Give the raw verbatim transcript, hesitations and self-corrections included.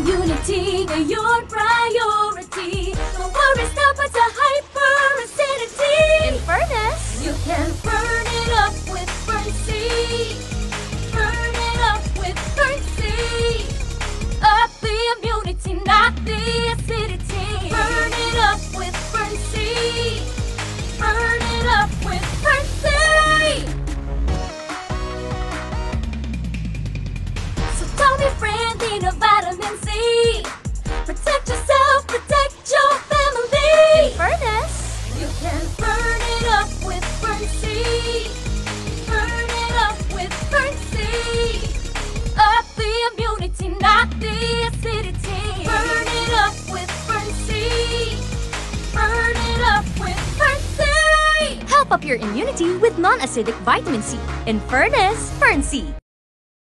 immunity ngayon priority. No worries now but the hyper-acidity. In fairness, You can burn it up with Fern C. Burn it up with Fern C. Up the immunity, not the acidity. Burn it up with Fern C. Burn it up with Fern C. So don't be friendly to vitamin C. Protect yourself, protect your family. in fairness, You can burn it up with Fern C. Burn it up with Fern C. Up the immunity, not the acidity. Burn it up with Fern C. Burn it up with Fern C. help up your immunity with non-acidic vitamin C. In fairness, Fern C.